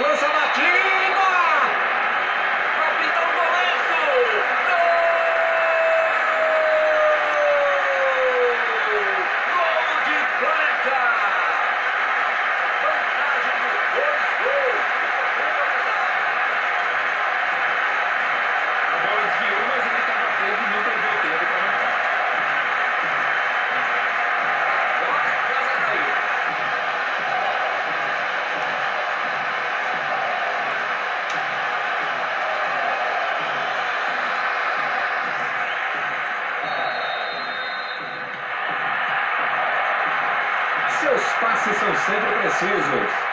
lança a batida! Capitão Golaço! Gol! Gol de placa! Vantagem de 2 gols! A bola desviou, mas ele estava atento e não perdeu tempo para marcar. Bora, Casadeiro! Seus passes são sempre precisos.